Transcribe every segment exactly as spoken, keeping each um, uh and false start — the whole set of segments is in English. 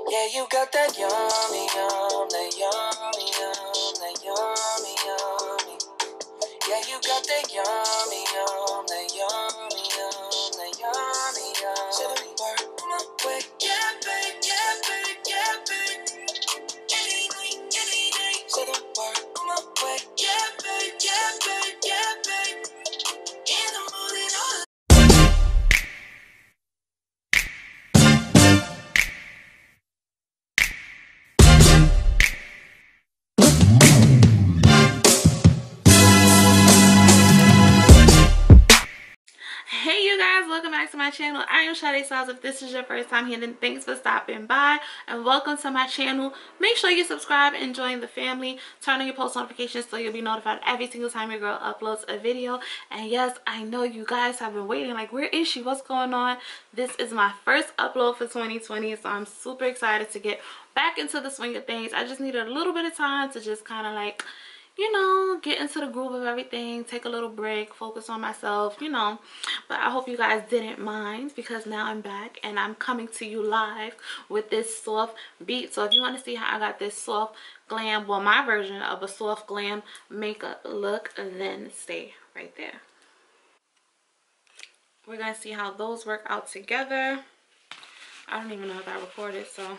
Yeah, you got that yummy, yum, that yummy, yum, that yummy, yummy. Yeah, you got that yummy, yum, that yummy, yum, that yummy, yum. Say the word my way. Yeah, babe, yeah, babe, yeah, babe. Any night, any day. Say the word my way. Yeah, babe, yeah, babe, yeah, babe. In the morning, all Hey you guys, welcome back to my channel. I am Shade Styles. If this is your first time here, then thanks for stopping by and welcome to my channel. Make sure you subscribe and join the family. Turn on your post notifications so you'll be notified every single time your girl uploads a video. And yes, I know you guys have been waiting, like, where is she? What's going on? This is my first upload for twenty twenty, so I'm super excited to get back into the swing of things. I just needed a little bit of time to just kind of like, you know, get into the groove of everything, take a little break, focus on myself, you know. But I hope you guys didn't mind, because now I'm back and I'm coming to you live with this soft beat. So if you want to see how I got this soft glam, well, my version of a soft glam makeup look, then stay right there. We're gonna see how those work out together. I don't even know if I recorded, so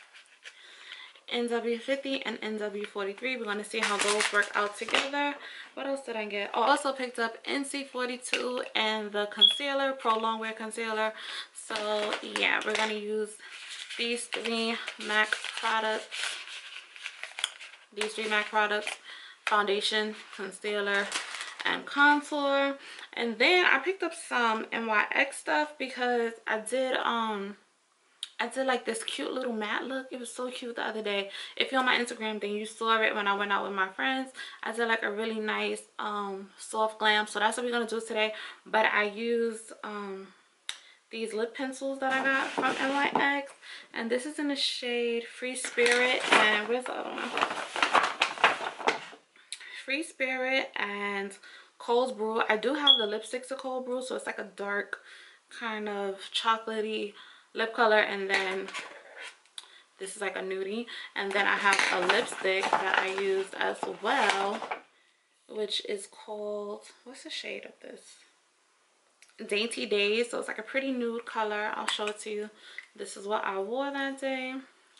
N W fifty and N W forty-three. We're going to see how those work out together. What else did I get? Oh, I also picked up N C forty-two and the concealer, Pro Longwear Concealer. So, yeah, we're going to use these three MAC products. These three MAC products. Foundation, concealer, and contour. And then I picked up some N Y X stuff because I did, um... I did like this cute little matte look. It was so cute the other day. If you're on my Instagram, then you saw it when I went out with my friends. I did like a really nice um, soft glam. So that's what we're going to do today. But I used um, these lip pencils that I got from N Y X. And this is in the shade Free Spirit. And where's the other one? Free Spirit and Cold Brew. I do have the lipsticks of Cold Brew. So it's like a dark kind of chocolatey lip color, and then this is like a nudie, and then I have a lipstick that I used as well, which is called, what's the shade of this? Dainty Days. So it's like a pretty nude color. I'll show it to you. This is what I wore that day.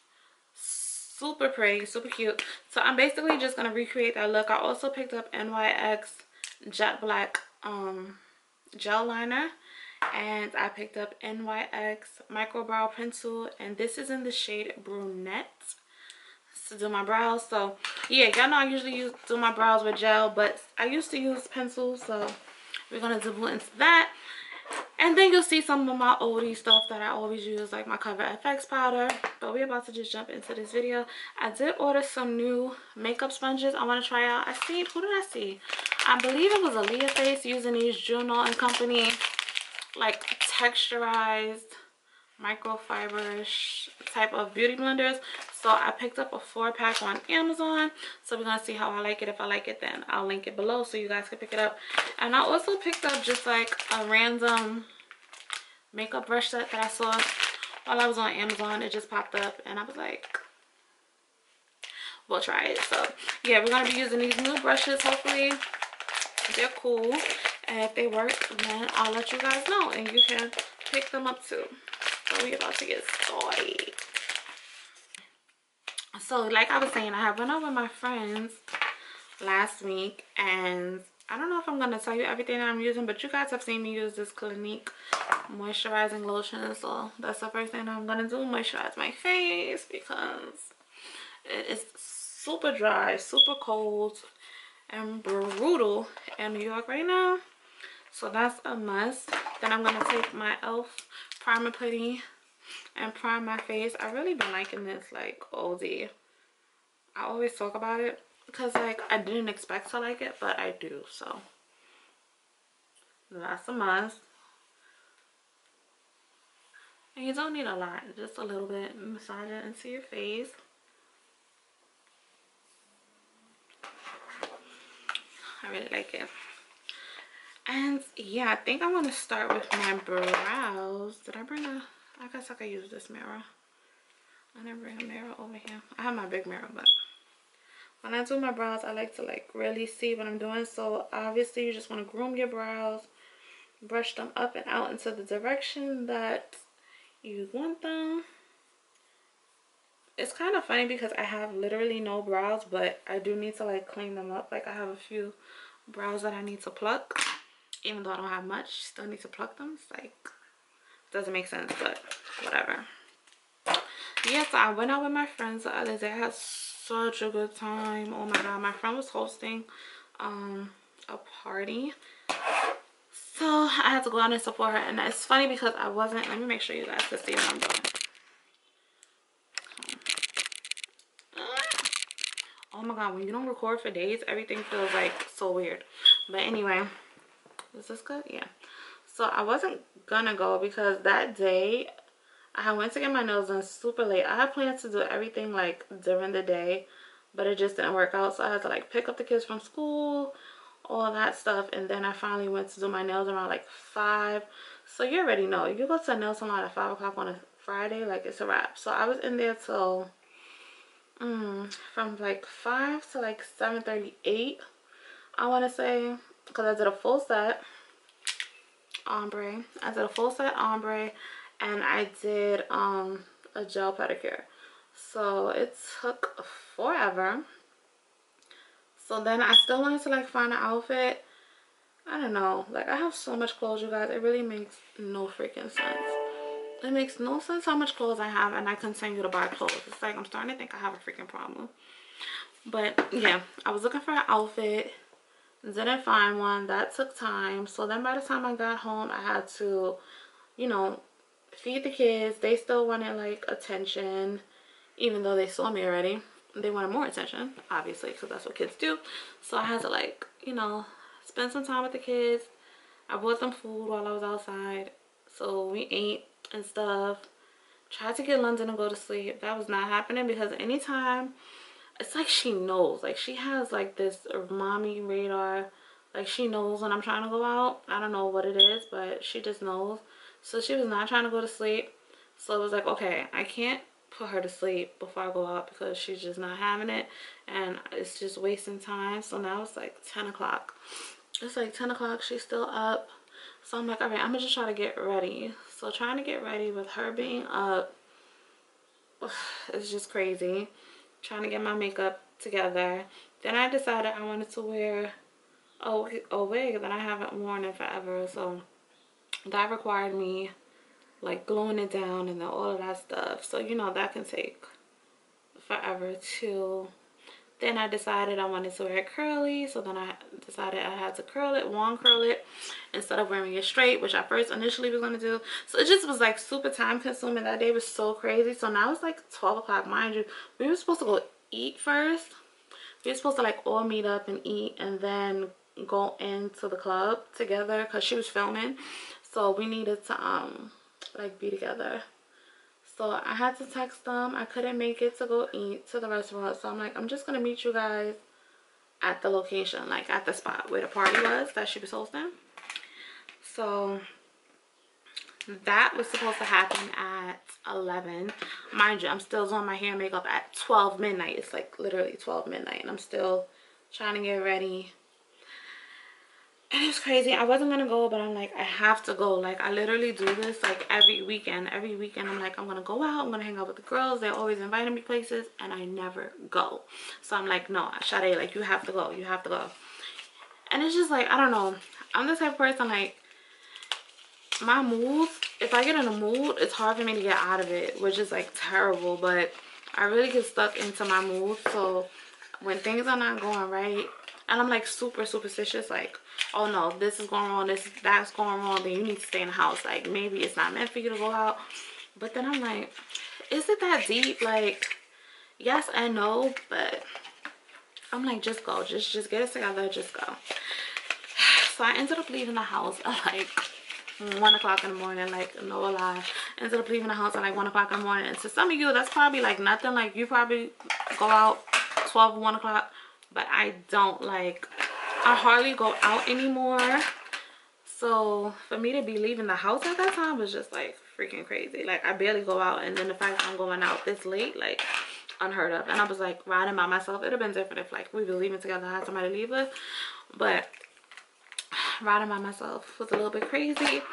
Super pretty, super cute. So I'm basically just gonna recreate that look. I also picked up N Y X Jet Black um gel liner, and I picked up N Y X micro brow pencil, and this is in the shade Brunette to do my brows. So yeah, y'all know I usually use do my brows with gel, but I used to use pencils, so we're gonna double into that. And then you'll see some of my oldie stuff that I always use, like my Cover F X powder. But we're about to just jump into this video. I did order some new makeup sponges I want to try out. I seen, who did I see? I believe it was Aaliyah Face using these Juno and Company like texturized microfiber type of beauty blenders. So I picked up a four pack on Amazon. So we're gonna see how I like it. If I like it, then I'll link it below so you guys can pick it up. And I also picked up just like a random makeup brush set that I saw while I was on Amazon. It just popped up and I was like, we'll try it. So yeah, we're gonna be using these new brushes. Hopefully they're cool, and if they work, then I'll let you guys know and you can pick them up too. So we're about to get started. So like I was saying, I have went out with my friends last week, and I don't know if I'm gonna tell you everything that I'm using, but you guys have seen me use this Clinique moisturizing lotion. So that's the first thing I'm gonna do, moisturize my face, because it is super dry, super cold, and brutal in New York right now. So that's a must. Then I'm gonna take my e l f primer putty and prime my face. I really been liking this like O D. I always talk about it because like I didn't expect to like it, but I do. So that's a must. And you don't need a lot, just a little bit. Massage it into your face. I really like it. And yeah, I think I want to start with my brows. Did I bring a, I guess I could use this mirror. I didn't bring a mirror over here. I have my big mirror, but when I do my brows, I like to like really see what I'm doing. So obviously you just want to groom your brows, brush them up and out into the direction that you want them. It's kind of funny because I have literally no brows, but I do need to like clean them up. Like I have a few brows that I need to pluck, even though I don't have much. Still need to pluck them. It's like, doesn't make sense, but whatever. Yeah, so I went out with my friends the other day. I had such a good time. Oh my god, my friend was hosting um a party, so I had to go out and support her. And it's funny because I wasn't, let me make sure you guys can see what I'm doing. Oh my god, when you don't record for days, everything feels like so weird. But anyway, is this good? Yeah. So I wasn't gonna go because that day I went to get my nails done super late. I had planned to do everything like during the day, but it just didn't work out. So I had to like pick up the kids from school, all that stuff, and then I finally went to do my nails around like five. So you already know, you go to a nail salon at five o'clock on a Friday, like it's a wrap. So I was in there till mm, from like five to like seven thirty-eight, I want to say, because I did a full set ombre. I did a full set ombre, and I did um a gel pedicure. So it took forever. So then I still wanted to like find an outfit. I don't know, like I have so much clothes, you guys. It really makes no freaking sense. It makes no sense how much clothes I have, and I continue to buy clothes. It's like I'm starting to think I have a freaking problem. But yeah, I was looking for an outfit, didn't find one. That took time. So then by the time I got home, I had to, you know, feed the kids. They still wanted like attention, even though they saw me already. They wanted more attention, obviously, because that's what kids do. So I had to like, you know, spend some time with the kids. I bought them food while I was outside, so we ate and stuff. Tried to get London to go to sleep. That was not happening because anytime, it's like she knows, like she has like this mommy radar. Like she knows when I'm trying to go out. I don't know what it is, but she just knows. So she was not trying to go to sleep. So it was like, okay, I can't put her to sleep before I go out because she's just not having it, and it's just wasting time. So now it's like ten o'clock. It's like ten o'clock. She's still up. So I'm like, all right, I'm gonna just try to get ready. So trying to get ready with her being up, it's just crazy. Trying to get my makeup together. Then I decided I wanted to wear a, a wig that I haven't worn in forever. So that required me like gluing it down and then all of that stuff. So you know that can take forever too. Then I decided I wanted to wear it curly, so then I decided I had to curl it, wand curl it, instead of wearing it straight, which I first initially was going to do. So it just was like super time consuming. That day was so crazy. So now it's like twelve o'clock. Mind you, we were supposed to go eat first. We were supposed to like all meet up and eat and then go into the club together because she was filming. So we needed to um like be together. So I had to text them. I couldn't make it to go eat to the restaurant. So I'm like, I'm just going to meet you guys at the location, like at the spot where the party was that she was hosting. So that was supposed to happen at eleven. Mind you, I'm still doing my hair and makeup at twelve midnight. It's like literally twelve midnight. And I'm still trying to get ready. And it was crazy. I wasn't gonna go, but I'm like, I have to go. Like I literally do this like every weekend. Every weekend I'm like, I'm gonna go out, I'm gonna hang out with the girls. They're always inviting me places and I never go. So I'm like, no, Sade, like you have to go. You have to go. And it's just like, I don't know. I'm the type of person, like my mood, if I get in a mood, it's hard for me to get out of it, which is like terrible, but I really get stuck into my mood. So when things are not going right, and I'm like super superstitious, like, oh no, this is going wrong, this that's going wrong, then you need to stay in the house. Like maybe it's not meant for you to go out. But then I'm like, is it that deep? Like yes and no, but I'm like, just go, just just get it together, just go. So I ended up leaving the house at like one o'clock in the morning. Like no lie, ended up leaving the house at like one o'clock in the morning. And to some of you that's probably like nothing. Like you probably go out twelve, one o'clock, but I don't. Like I hardly go out anymore. So for me to be leaving the house at that time was just like freaking crazy. Like I barely go out, and then the fact that I'm going out this late, like unheard of. And I was like riding by myself. It'd have been different if like we were leaving together, I had somebody to leave with, but riding by myself was a little bit crazy.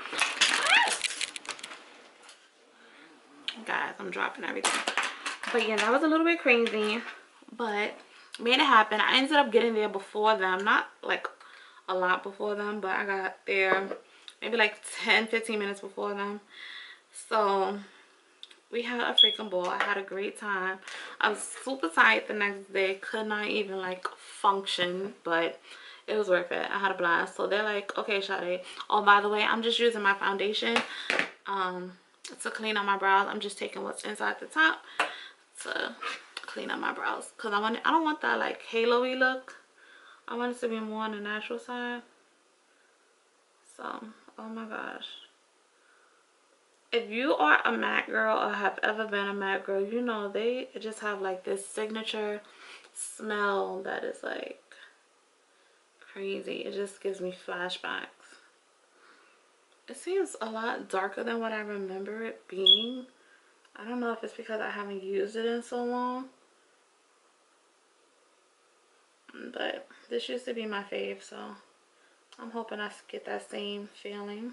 Guys, I'm dropping everything. But yeah, that was a little bit crazy, but made it happen. I ended up getting there before them, not like a lot before them, but I got there maybe like ten fifteen minutes before them. So we had a freaking ball. I had a great time. I was super tired the next day, could not even like function, but it was worth it. I had a blast. So they're like, okay, Sade, oh, by the way, I'm just using my foundation um to clean up my brows. I'm just taking what's inside the top to clean up my brows, because I want I don't want that like halo-y look. I want it to be more on the natural side. So, oh my gosh, if you are a MAC girl or have ever been a MAC girl, you know they just have like this signature smell that is like crazy. It just gives me flashbacks. It seems a lot darker than what I remember it being. I don't know if it's because I haven't used it in so long, but this used to be my fave, so I'm hoping I get that same feeling.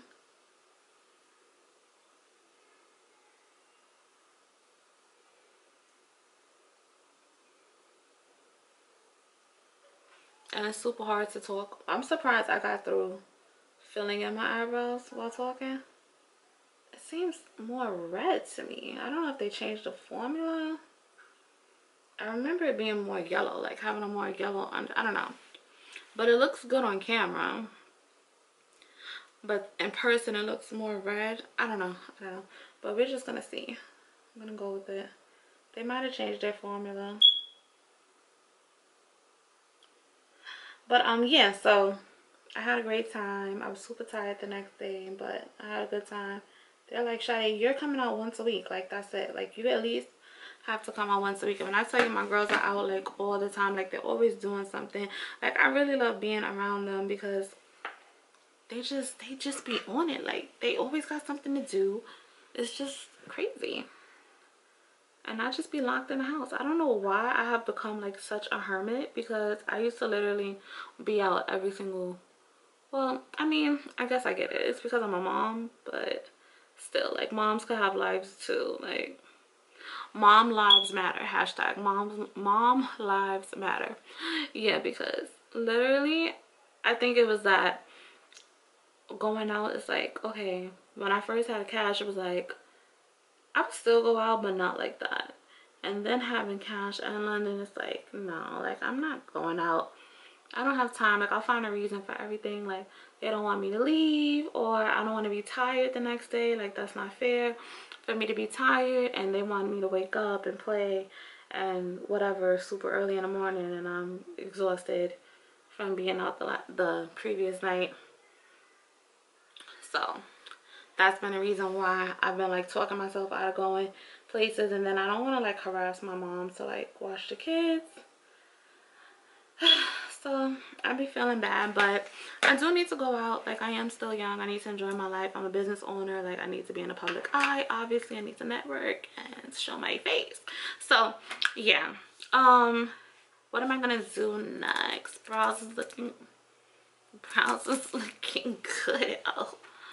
And it's super hard to talk. I'm surprised I got through filling in my eyebrows while talking. It seems more red to me. I don't know if they changed the formula. I remember it being more yellow, like having a more yellow under, I don't know. But it looks good on camera. But in person it looks more red. I don't know. I don't know. But we're just gonna see. I'm gonna go with it. They might have changed their formula. But um yeah, so I had a great time. I was super tired the next day, but I had a good time. They're like, Sade, you're coming out once a week. Like, that's it. Like, you at least have to come out once a week. And when I tell you, my girls are out like all the time. Like, they're always doing something. Like, I really love being around them because they just they just be on it. Like, they always got something to do. It's just crazy. And I just be locked in the house. I don't know why I have become like such a hermit, because I used to literally be out every single, well, I mean, I guess I get it. It's because I'm a mom, but still, like, moms could have lives too. Like, mom lives matter. Hashtag moms mom lives matter. Yeah, because literally I think it was that going out is like, okay, when I first had cash, it was like I would still go out, but not like that. And then having cash in London, it's like, no, like, I'm not going out. I don't have time. Like, I'll find a reason for everything. Like, they don't want me to leave, or I don't want to be tired the next day. Like, that's not fair for me to be tired, and they want me to wake up and play and whatever super early in the morning, and I'm exhausted from being out the, the previous night. So that's been a reason why I've been like talking myself out of going places. And then I don't want to like harass my mom to like watch the kids. So I be feeling bad, but I do need to go out. Like, I am still young. I need to enjoy my life. I'm a business owner. Like, I need to be in the public eye. Obviously, I need to network and show my face. So yeah, um what am I gonna do next? Brows is looking brows is looking good. Oh,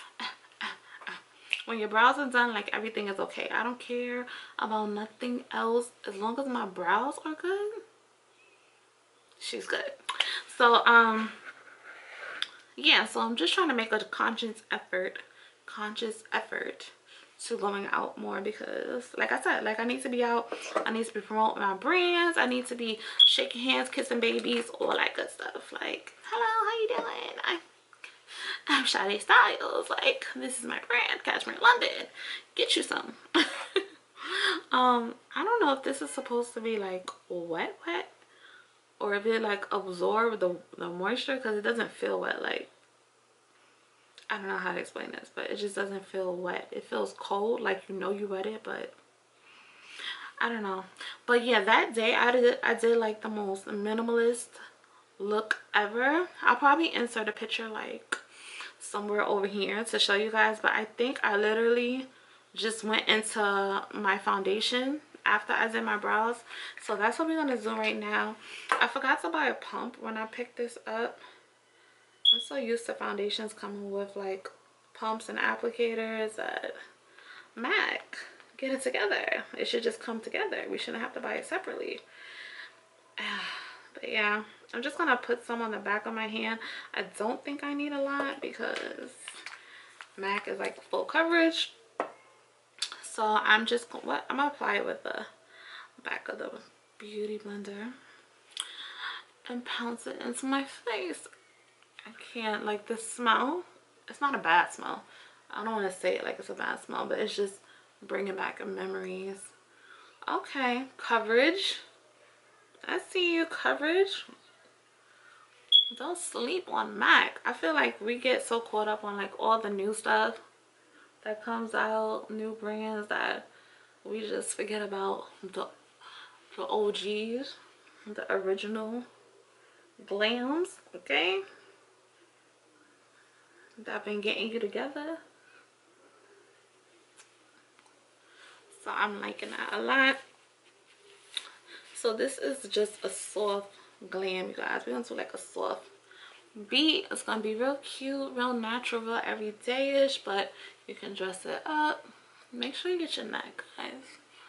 when your brows are done, like, everything is okay. I don't care about nothing else. As long as my brows are good, she's good. So um yeah, so I'm just trying to make a conscious effort conscious effort to going out more, because like I said, like, I need to be out. I need to be promoting my brands. I need to be shaking hands, kissing babies, all that good stuff. Like, hello, how you doing? I I'm Sade Styles. Like, this is my brand, Cashmere London. Get you some. um, I don't know if this is supposed to be like wet wet, or if it like absorb the, the moisture, because it doesn't feel wet. Like, I don't know how to explain this, but it just doesn't feel wet. It feels cold, like, you know you wet it, but I don't know. But yeah, that day I did I did like the most minimalist look ever. I'll probably insert a picture like somewhere over here to show you guys, but I think I literally just went into my foundation after I did my brows. So that's what we're gonna do right now. I forgot to buy a pump when I picked this up. I'm so used to foundations coming with like pumps and applicators at MAC. Get it together. It should just come together. We shouldn't have to buy it separately. But yeah, I'm just gonna put some on the back of my hand. I don't think I need a lot because MAC is like full coverage. So I'm just what I'm gonna apply it with the back of the beauty blender and pounce it into my face. I can't, like, the smell, it's not a bad smell. I don't want to say it like it's a bad smell, but it's just bringing back memories. Okay, coverage. I see you, coverage. Don't sleep on MAC. I feel like we get so caught up on like all the new stuff that comes out, new brands, that we just forget about the, the O Gs, the original glams, okay? That been getting you together. So I'm liking that a lot. So this is just a soft glam, you guys. We're gonna do like a soft beat. It's gonna be real cute, real natural, real everyday-ish, but you can dress it up. Make sure you get your neck, guys.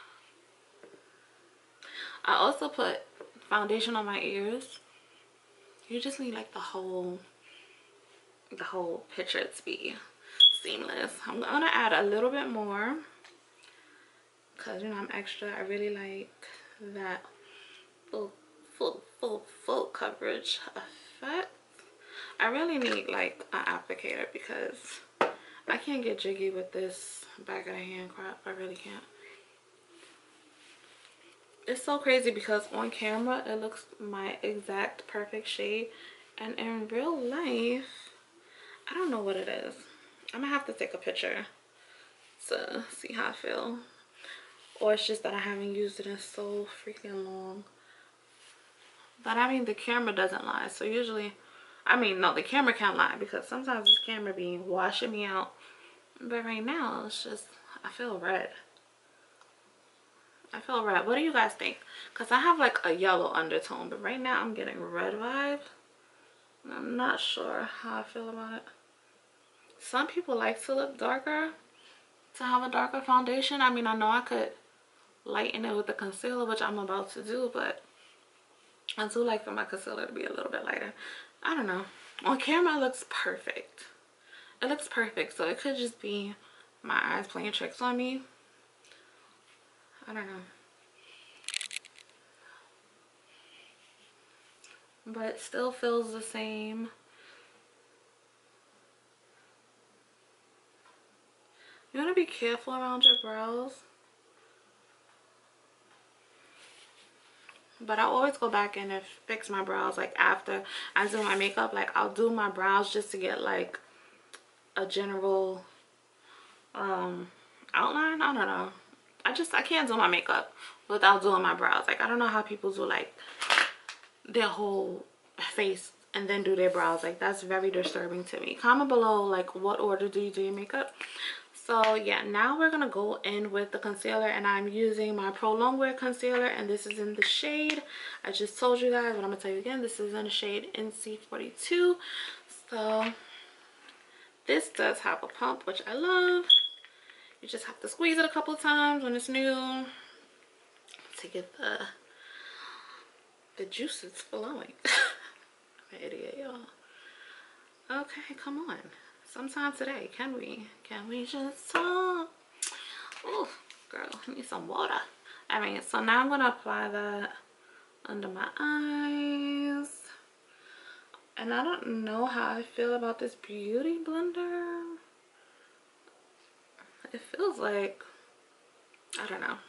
I also put foundation on my ears. You just need like the whole the whole picture to be seamless. I'm gonna add a little bit more because, you know, I'm extra. I really like that full full full full coverage effect. I really need like an applicator because I can't get jiggy with this back of the hand crap. I really can't. It's so crazy because on camera it looks my exact perfect shade, and in real life I don't know what it is. I'm gonna have to take a picture to see how I feel, or it's just that I haven't used it in so freaking long. But I mean, the camera doesn't lie, so usually, I mean, no, the camera can't lie because sometimes this camera be washing me out, but right now it's just, I feel red. I feel red. What do you guys think? Because I have like a yellow undertone, but right now I'm getting red vibes. I'm not sure how I feel about it. Some people like to look darker, to have a darker foundation. I mean, I know I could lighten it with the concealer, which I'm about to do, but I do like for my concealer to be a little bit lighter. I don't know. On camera it looks perfect. It looks perfect, so it could just be my eyes playing tricks on me. I don't know. But it still feels the same. You want to be careful around your brows. But I always go back in and fix my brows like after I do my makeup. Like I'll do my brows just to get like a general um outline. I don't know. I just I can't do my makeup without doing my brows. Like I don't know how people do like their whole face and then do their brows. Like that's very disturbing to me. Comment below like what order do you do your makeup. So yeah, now we're gonna go in with the concealer, and I'm using my Pro Longwear concealer, and this is in the shade, I just told you guys, but I'm gonna tell you again, this is in the shade N C forty-two. So this does have a pump, which I love. You just have to squeeze it a couple of times when it's new to get the the juices flowing. I'm an idiot, y'all. Okay, come on. Sometime today, can we? Can we just talk? Oh, girl, I need some water. I mean, so now I'm gonna apply that under my eyes. And I don't know how I feel about this beauty blender. It feels like, I don't know.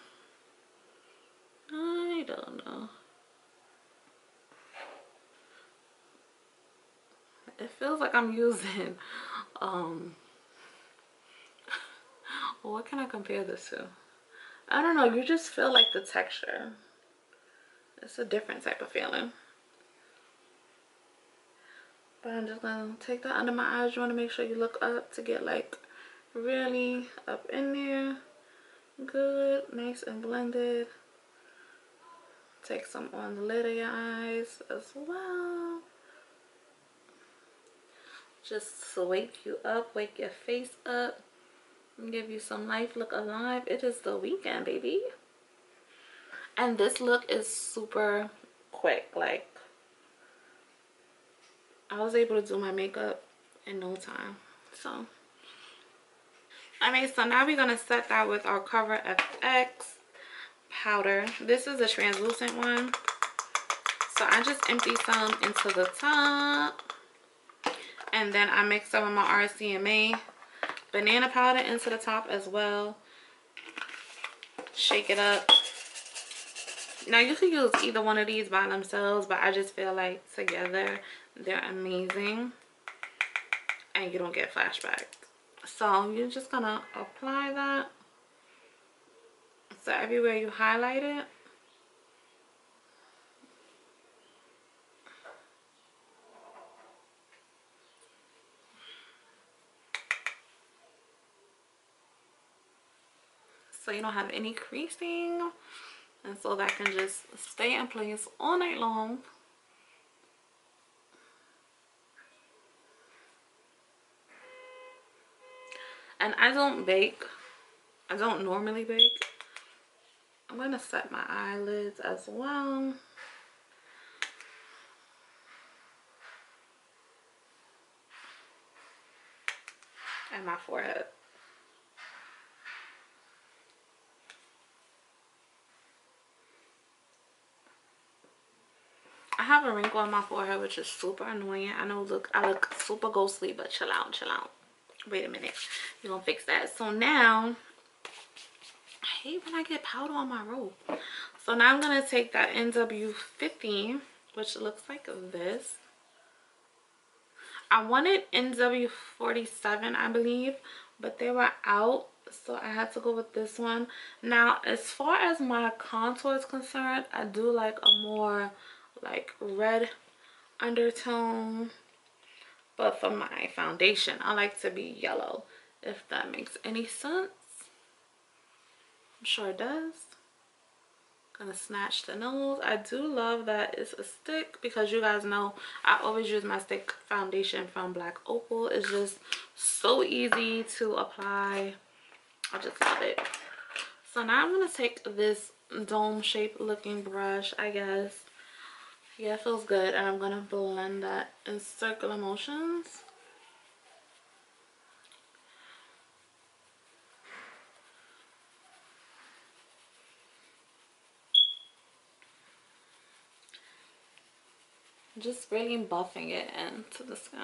I don't know. It feels like I'm using, um, what can I compare this to? I don't know, you just feel like the texture. It's a different type of feeling. But I'm just gonna take that under my eyes. You want to make sure you look up to get like really up in there. Good, nice and blended. Take some on the lid of your eyes as well. Just to wake you up, wake your face up, and give you some life. Look alive. It is the weekend, baby. And this look is super quick. Like, I was able to do my makeup in no time. So, alright, so now we're gonna set that with our Cover F X powder. This is a translucent one. So I just empty some into the top. And then I mix some of my R C M A banana powder into the top as well. Shake it up. Now you can use either one of these by themselves, but I just feel like together they're amazing and you don't get flashbacks. So you're just gonna apply that. So everywhere you highlight it, so you don't have any creasing, and so that can just stay in place all night long. And I don't bake. I don't normally bake. I'm gonna set my eyelids as well. And my forehead. I have a wrinkle on my forehead, which is super annoying. I know look I look super ghostly, but chill out, chill out. Wait a minute. You're gonna fix that. So now, I hate when I get powder on my robe. So now I'm gonna take that N W fifty, which looks like this. I wanted N W forty-seven, I believe, but they were out, so I had to go with this one. Now, as far as my contour is concerned, I do like a more like red undertone, but for my foundation I like to be yellow, if that makes any sense. I'm sure it does. Gonna snatch the nose. I do love that it's a stick, because you guys know I always use my stick foundation from Black Opal. It's just so easy to apply. I just love it. So now I'm gonna take this dome shaped looking brush, I guess. Yeah, it feels good. And I'm gonna blend that in circular motions. Just really buffing it into the skin.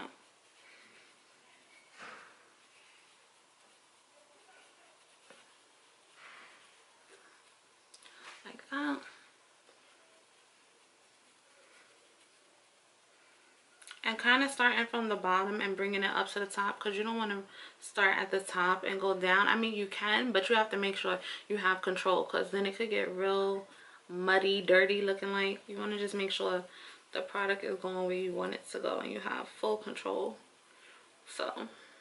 Like that. And kind of starting from the bottom and bringing it up to the top, because you don't want to start at the top and go down. I mean, you can, but you have to make sure you have control, because then it could get real muddy, dirty looking. Like, you want to just make sure the product is going where you want it to go and you have full control. So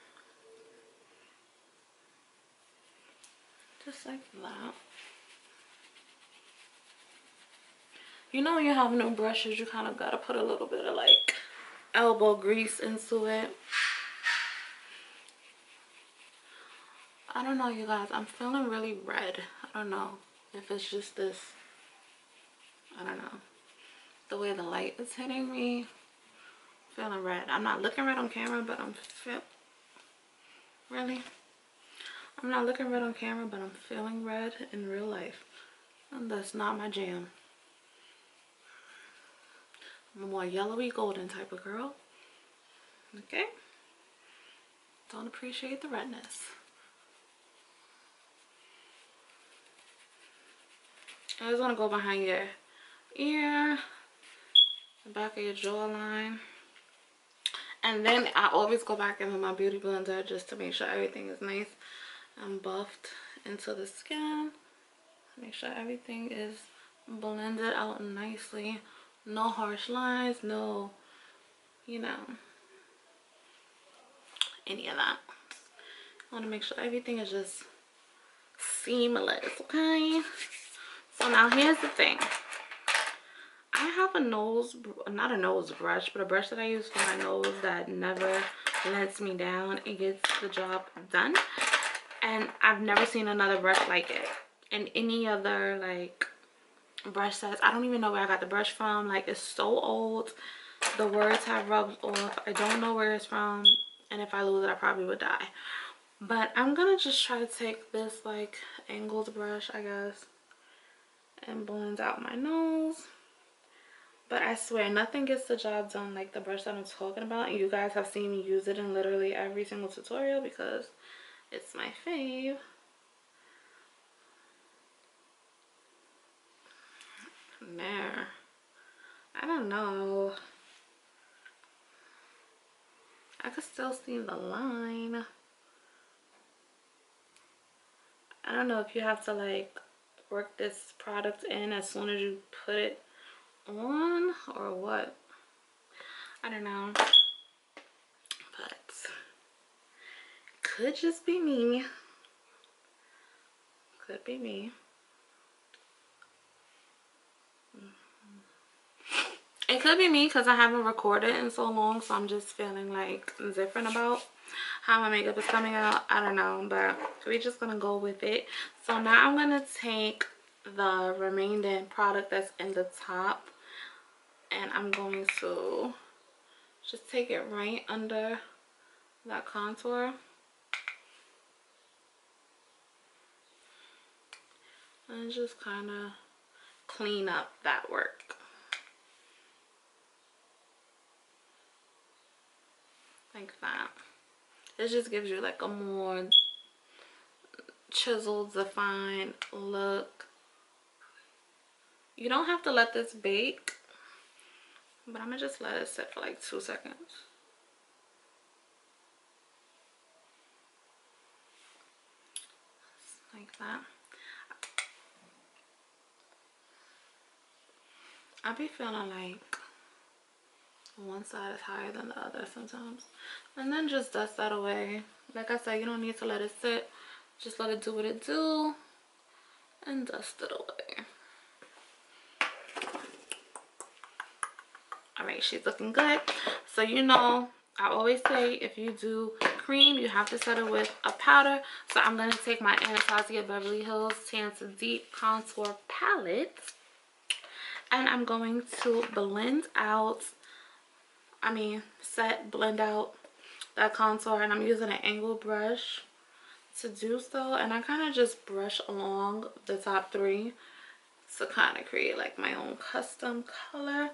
just like that. You know, when you have new brushes, you kind of got to put a little bit of like elbow grease into it. I don't know, you guys, I'm feeling really red. I don't know if it's just this, I don't know, the way the light is hitting me. Feeling red. I'm not looking red on camera, but I'm feel really I'm not looking red on camera, but I'm feeling red in real life, and that's not my jam. I'm a more yellowy golden type of girl. Okay, don't appreciate the redness. I just want to go behind your ear, the back of your jawline. And then I always go back in with my beauty blender just to make sure everything is nice and buffed into the skin. Make sure everything is blended out nicely. No harsh lines, no, you know, any of that. I want to make sure everything is just seamless, okay? So now here's the thing. I have a nose, not a nose brush, but a brush that I use for my nose that never lets me down. It gets the job done. And I've never seen another brush like it. And any other like brush sets, I don't even know where I got the brush from. Like, it's so old. The words have rubbed off. I don't know where it's from. And if I lose it, I probably would die. But I'm gonna just try to take this like angled brush, I guess, and blend out my nose. But I swear, nothing gets the job done like the brush that I'm talking about. And you guys have seen me use it in literally every single tutorial because it's my fave. There. I don't know. I could still see the line. I don't know if you have to like work this product in as soon as you put it on or what. I don't know, but could just be me. Could be me. It could be me because I haven't recorded in so long, so I'm just feeling like different about how my makeup is coming out. I don't know, but we're just gonna go with it. So now I'm gonna take the remaining product that's in the top, and I'm going to just take it right under that contour and just kind of clean up that work. Like that. It just gives you like a more chiseled, defined look. You don't have to let this bake, but I'm gonna just let it sit for like two seconds. Like that. I be feeling like one side is higher than the other sometimes. And then just dust that away. Like I said, you don't need to let it sit. Just let it do what it do and dust it away. All right, she's looking good. So you know, I always say if you do cream, you have to set it with a powder. So I'm going to take my Anastasia Beverly Hills Tan to Deep Contour Palette, and I'm going to blend out, I mean set, blend out that contour, and I'm using an angled brush to do so. And I kind of just brush along the top three to kind of create like my own custom color.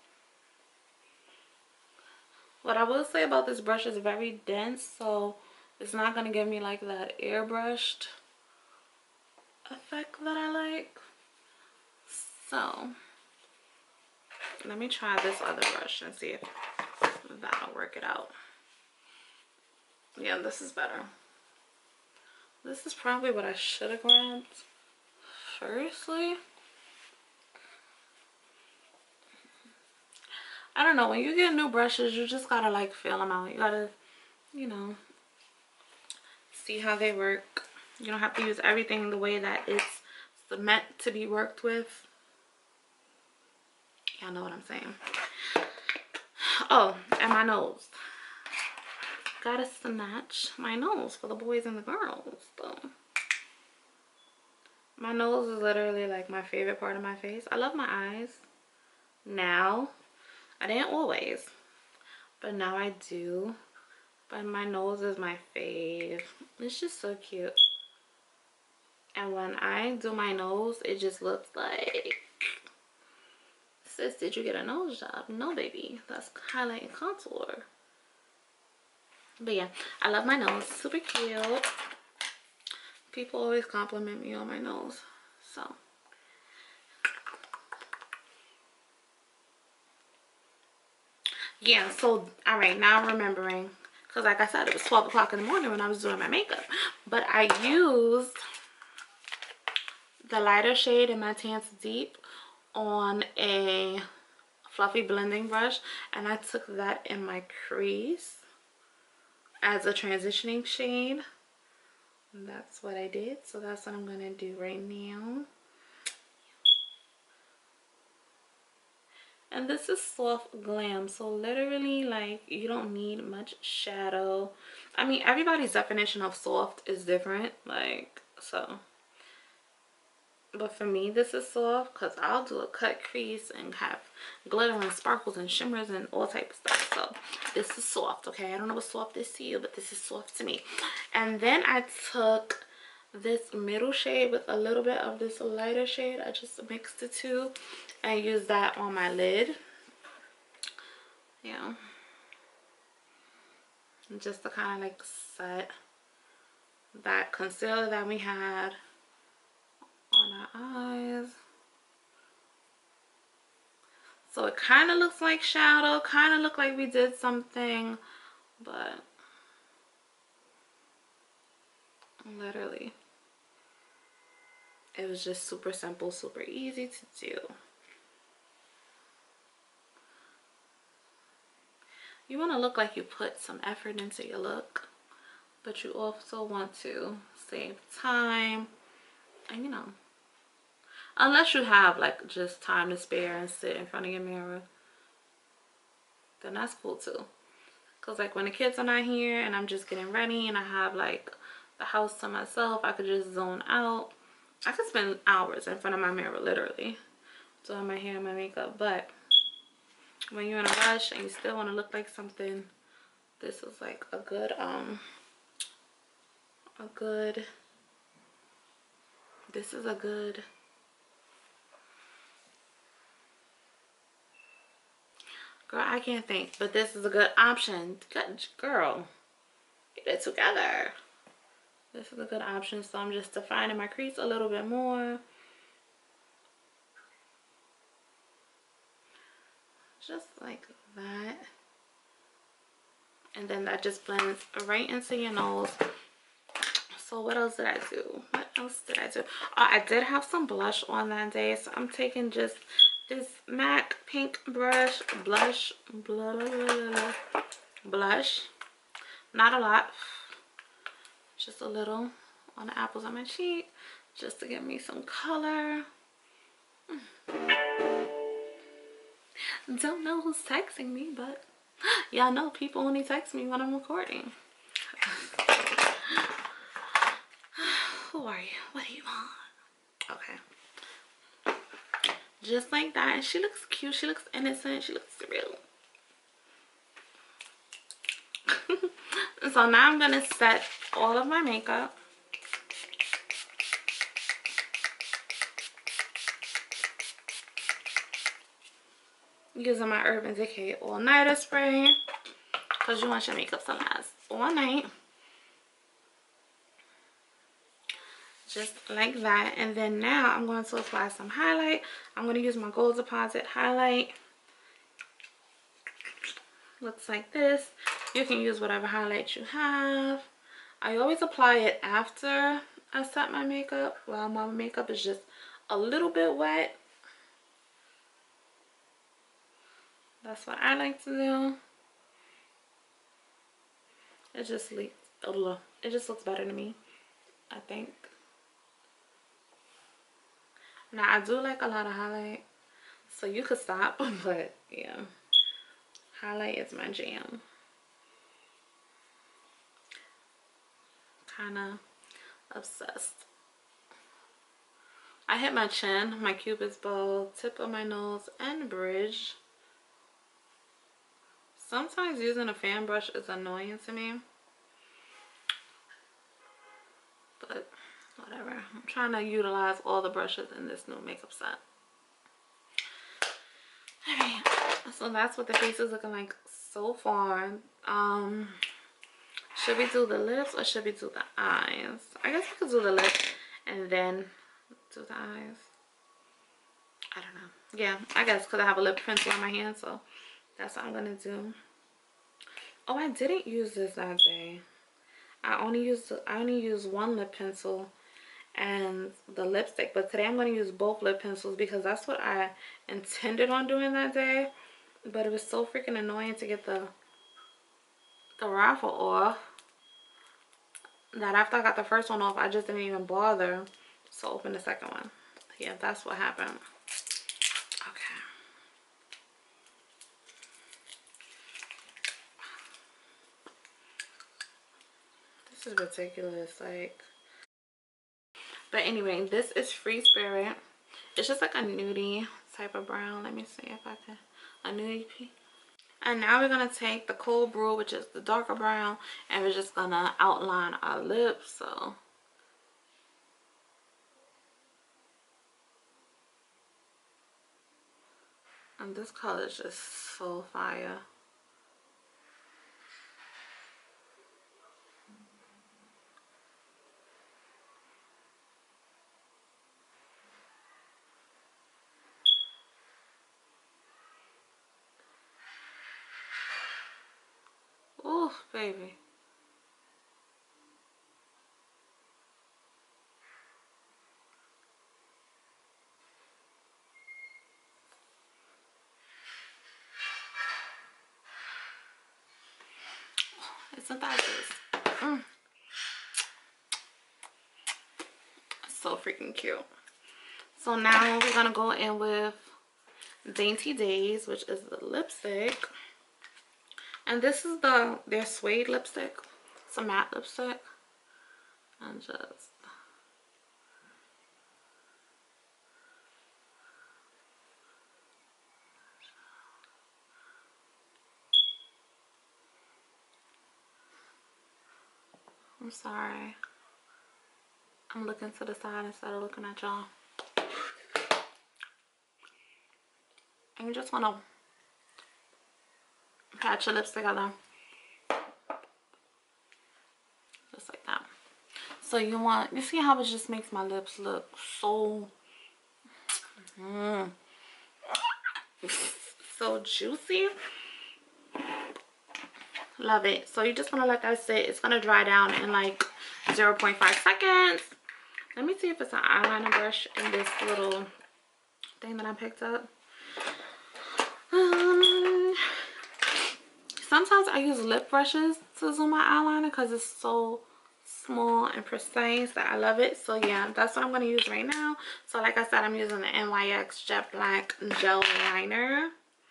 What I will say about this brush is very dense, so it's not going to give me like that airbrushed effect that I like. So let me try this other brush and see if that'll work it out. Yeah, this is better. This is probably what I should have grabbed firstly. I don't know, when you get new brushes, you just gotta like feel them out. You gotta, you know, see how they work. You don't have to use everything the way that it's meant to be worked with. Y'all know what I'm saying. Oh, and my nose. Gotta snatch my nose for the boys and the girls though. My nose is literally like my favorite part of my face. I love my eyes now. I didn't always, but now I do. But my nose is my fave. It's just so cute. And when I do my nose, it just looks like, sis, did you get a nose job? No, baby. That's highlight and contour. But yeah, I love my nose. Super cute. People always compliment me on my nose. So. Yeah, so, all right, now I'm remembering. Because like I said, it was twelve o'clock in the morning when I was doing my makeup. But I used the lighter shade in my Tan to Deep on a fluffy blending brush. And I took that in my crease as a transitioning shade. And that's what I did, so that's what I'm gonna do right now. And this is Soft Glam, so literally, like, you don't need much shadow. I mean, everybody's definition of soft is different, like, so. But for me, this is soft because I'll do a cut crease and have glitter and sparkles and shimmers and all type of stuff. So this is soft, okay? I don't know what soft is to you, but this is soft to me. And then I took this middle shade with a little bit of this lighter shade. I just mixed the two and used that on my lid. Yeah. Just to kind of like set that concealer that we had on our eyes. So it kind of looks like shadow, kind of look like we did something, but literally it was just super simple, super easy to do. You want to look like you put some effort into your look, but you also want to save time. And you know, unless you have like just time to spare and sit in front of your mirror, then that's cool too. Cause like when the kids are not here and I'm just getting ready and I have like the house to myself, I could just zone out. I could spend hours in front of my mirror literally doing my hair and my makeup. But when you're in a rush and you still want to look like something, this is like a good um a good this is a good girl, I can't think, but this is a good option. Good girl, get it together. This is a good option. So I'm just defining my crease a little bit more. Just like that. And then that just blends right into your nose. So what else did I do? What else did I do? Oh, I did have some blush on that day. So I'm taking just this MAC pink brush, blush, blah, blah, blah, blah, blush. Not a lot. Just a little on the apples on my cheek. Just to give me some color. Don't know who's texting me, but y'all know people only text me when I'm recording. Who are you? What do you want? Okay. Just like that. And she looks cute. She looks innocent. She looks real. So now I'm going to set all of my makeup. Using my Urban Decay All Nighter Spray. Because you want your makeup to last all night. Just like that. And then now I'm going to apply some highlight. I'm going to use my Gold Deposit highlight. Looks like this. You can use whatever highlight you have. I always apply it after I set my makeup. While my makeup is just a little bit wet. That's what I like to do. It just leaks. Oh, it just looks better to me, I think. Now I do like a lot of highlight, so you could stop, but yeah, highlight is my jam. Kind of obsessed. I hit my chin, my cupid's bow, tip of my nose, and bridge. Sometimes using a fan brush is annoying to me, but whatever. I'm trying to utilize all the brushes in this new makeup set. Alright, so that's what the face is looking like so far. Um, should we do the lips or should we do the eyes? I guess we could do the lips and then do the eyes. I don't know. Yeah, I guess because I have a lip pencil in my hand, so that's what I'm gonna do. Oh, I didn't use this that day. I only used I only used one lip pencil and the lipstick, but today I'm going to use both lip pencils because that's what I intended on doing that day. But it was so freaking annoying to get the the raffle off. that after I got the first one off, I just didn't even bother to open the second one. Yeah, that's what happened. Okay. This is ridiculous, like. But anyway, this is Free Spirit. It's just like a nudie type of brown. Let me see if I can. A nudie pink. And now we're going to take the Cold Brew, which is the darker brown, and we're just going to outline our lips. So, and this color is just so fire. Ooh, baby. Isn't that just mm, so freaking cute? So now we're gonna go in with Dainty Days, which is the lipstick, and this is the their suede lipstick. It's a matte lipstick, and just I'm sorry. I'm looking to the side instead of looking at y'all. And you just want to pat your lips together. Just like that. So you want, you see how it just makes my lips look so, mm, so juicy. Love it. So you just want to let that sit. It's going to dry down in like zero point five seconds. Let me see if it's an eyeliner brush in this little thing that I picked up. Um, sometimes I use lip brushes to zoom my eyeliner because it's so small and precise that I love it. So yeah, that's what I'm going to use right now. So like I said, I'm using the N Y X Jet Black Gel Liner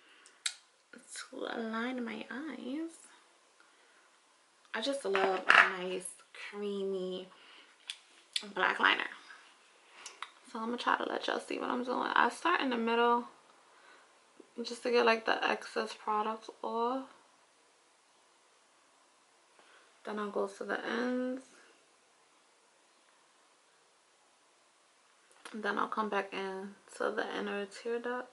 to align my eyes. I just love a nice creamy black liner. So I'm gonna try to let y'all see what I'm doing. I start in the middle just to get like the excess product off. Then I'll go to the ends. And then I'll come back in to the inner tear duct.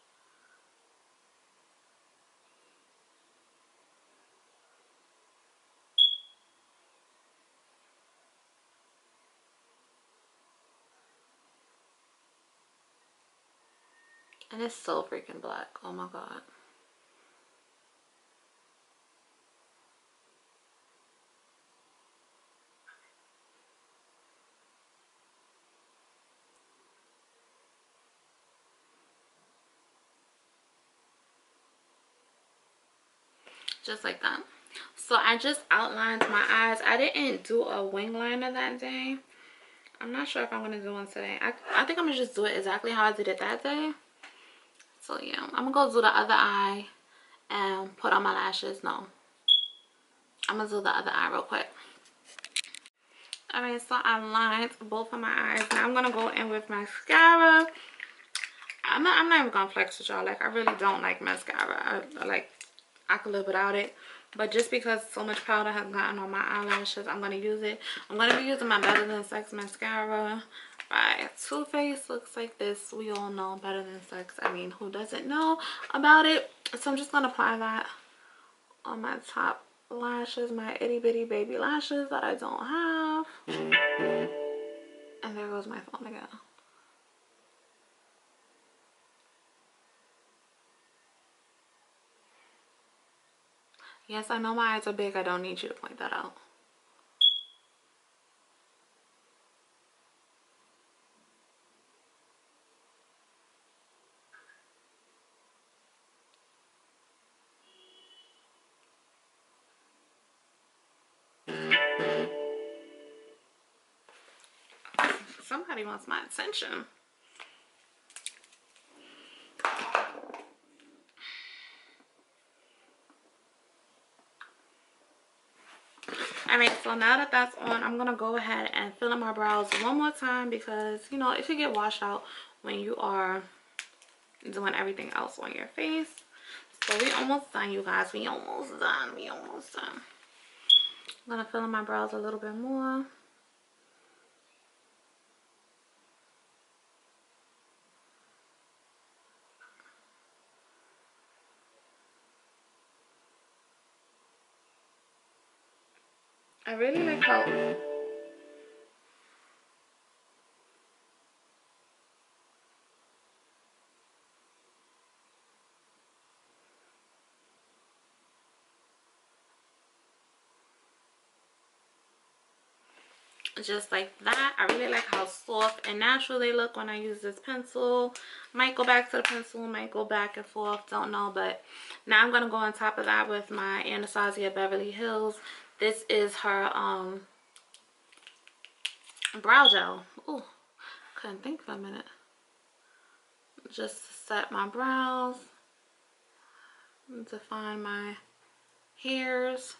And it's so freaking black. Oh my god. Just like that. So I just outlined my eyes. I didn't do a wing liner that day. I'm not sure if I'm gonna do one today. I, I think I'm gonna just do it exactly how I did it that day. So yeah, I'm gonna go do the other eye and put on my lashes. No, I'm gonna do the other eye real quick. All right, so I lined both of my eyes. Now I'm gonna go in with mascara. I'm not, I'm not even gonna flex with y'all. Like, I really don't like mascara. I, I like, I could live without it. But just because so much powder has gotten on my eyelashes, I'm gonna use it. I'm gonna be using my Better Than Sex mascara by Too Faced. Looks like this. We all know Better Than Sex. I mean, who doesn't know about it? So I'm just gonna apply that on my top lashes, my itty bitty baby lashes that I don't have. And there goes my phone again. Yes, I know my eyes are big. I don't need you to point that out. Somebody wants my attention. Alright, so now that that's on, I'm gonna go ahead and fill in my brows one more time because, you know, it could get washed out when you are doing everything else on your face. So we almost done, you guys. We almost done. We almost done. I'm gonna fill in my brows a little bit more. I really like how just like that. I really like how soft and natural they look when I use this pencil. Might go back to the pencil, might go back and forth, don't know. But now I'm gonna go on top of that with my Anastasia Beverly Hills. This is her um brow gel. Ooh, couldn't think for a minute. Just to set my brows, define my hairs.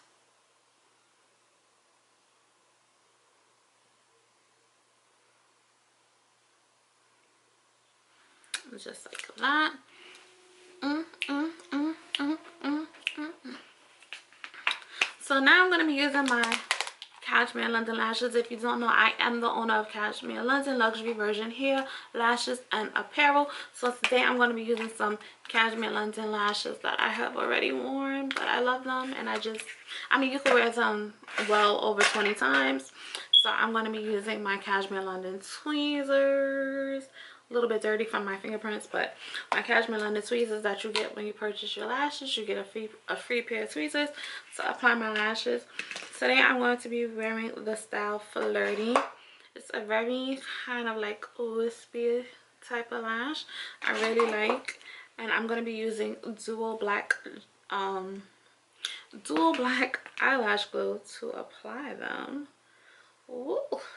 Just like that. Mm, mm, mm, mm, mm, mm, mm. So now I'm going to be using my Cashmere London lashes. If you don't know, I am the owner of Cashmere London Luxury Version Hair, Lashes, and Apparel. So today I'm going to be using some Cashmere London lashes that I have already worn, but I love them. And I just, I mean, you can wear them well over twenty times. So I'm going to be using my Cashmere London tweezers. A little bit dirty from my fingerprints, but my Cashmere London tweezers that you get when you purchase your lashes, you get a free a free pair of tweezers to apply my lashes. Today I'm going to be wearing the style Flirty. It's a very kind of like wispy type of lash I really like, and I'm going to be using dual black um dual black eyelash glue to apply them. Ooh.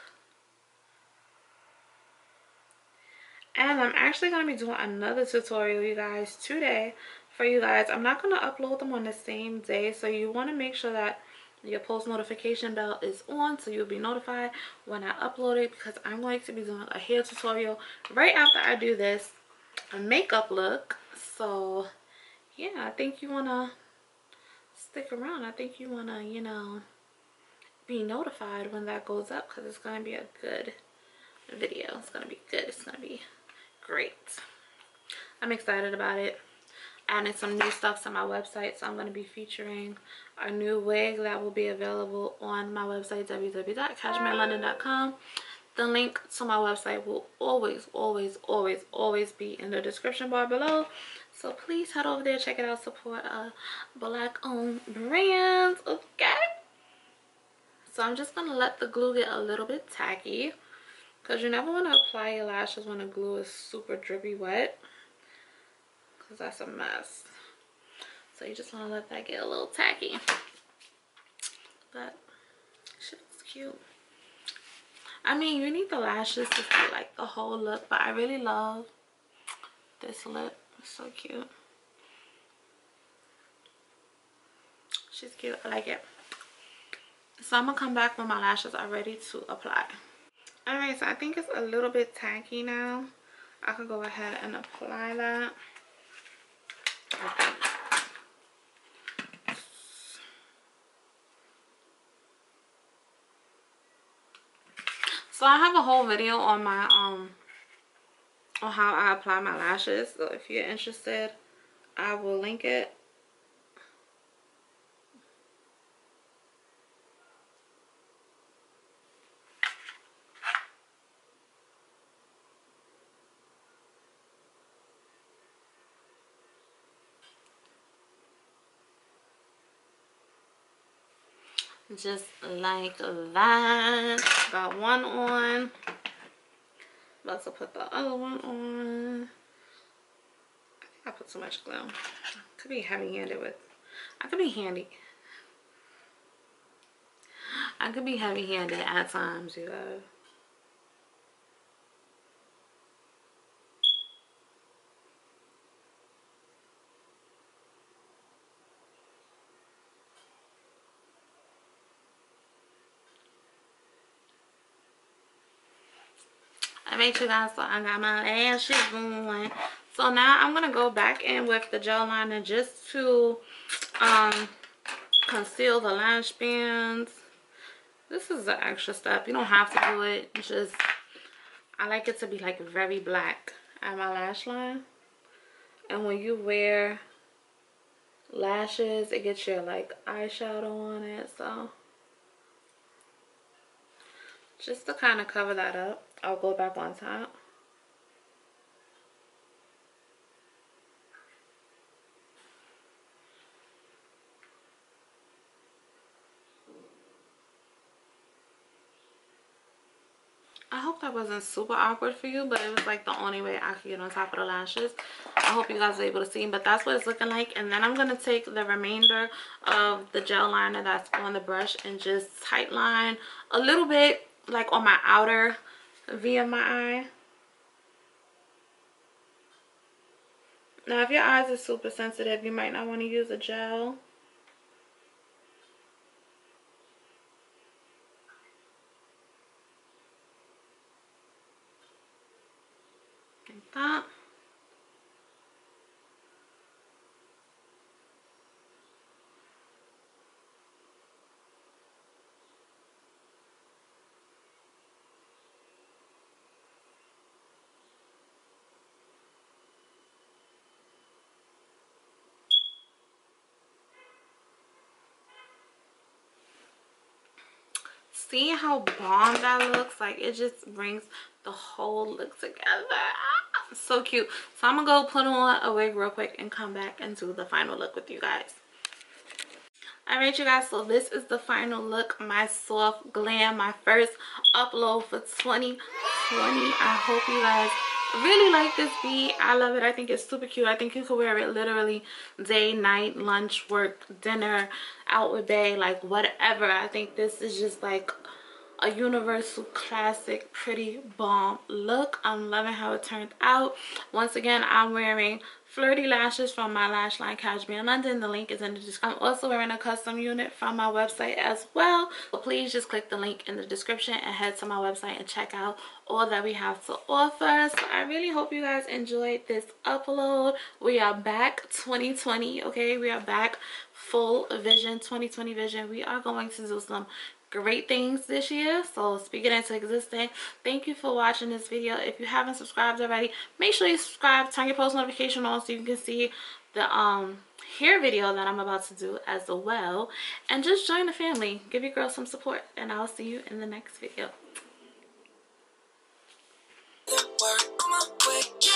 And I'm actually going to be doing another tutorial, you guys, today for you guys. I'm not going to upload them on the same day, so you want to make sure that your post notification bell is on so you'll be notified when I upload it, because I'm going to be doing a hair tutorial right after I do this makeup look. So yeah, I think you want to stick around. I think you want to, you know, be notified when that goes up, because it's going to be a good video. It's going to be good. It's going to be great. I'm excited about it. Adding some new stuff to my website, so I'm going to be featuring a new wig that will be available on my website, w w w dot cashmere london dot com. The link to my website will always always always always be in the description bar below, so please head over there, check it out, support a black owned brand. Okay, so I'm just going to let the glue get a little bit tacky, because you never want to apply your lashes when the glue is super drippy wet, because that's a mess. So you just want to let that get a little tacky. But shit is cute. I mean, you need the lashes to see like the whole look, but I really love this lip. It's so cute. She's cute. I like it. So I'm going to come back when my lashes are ready to apply. Alright, so I think it's a little bit tacky now. I could go ahead and apply that. So I have a whole video on my um on how I apply my lashes. So if you're interested, I will link it. Just like that. Got one on. About to put the other one on. I think I put too much glue. Could be heavy-handed with. I could be handy. I could be heavy-handed at times, you guys. I made you guys, so I got my lashes on. So now I'm gonna go back in with the gel liner just to um conceal the lash bands. This is the extra step. You don't have to do it. It's just I like it to be like very black at my lash line. And when you wear lashes, it gets your like eyeshadow on it. So just to kind of cover that up, I'll go back on top. I hope that wasn't super awkward for you, but it was like the only way I could get on top of the lashes. I hope you guys are able to see, but that's what it's looking like. And then I'm going to take the remainder of the gel liner that's on the brush and just tight line a little bit like on my outer V of my eye. Now if your eyes are super sensitive, you might not want to use a gel. Like that. See how bomb that looks? Like it just brings the whole look together. Ah, so cute. So I'm gonna go put on a wig real quick and come back and do the final look with you guys. Alright you guys, so this is the final look, my soft glam, my first upload for twenty twenty. I hope you guys really like this beat. I love it. I think it's super cute. I think you could wear it literally day, night, lunch, work, dinner, out with bae, like whatever. I think this is just like a universal classic pretty bomb look. I'm loving how it turned out. Once again, I'm wearing Flirty Lashes from my lash line Cashmere London. The link is in the description. I'm also wearing a custom unit from my website as well. So please just click the link in the description and head to my website and check out all that we have to offer. So I really hope you guys enjoyed this upload. We are back twenty twenty, okay? We are back full vision, twenty twenty vision. We are going to do some great things this year, so speak it into existence. Thank you for watching this video. If you haven't subscribed already, make sure you subscribe, turn your post notification on so you can see the um hair video that I'm about to do as well, and just join the family. Give your girl some support, and I'll see you in the next video. Work on my way.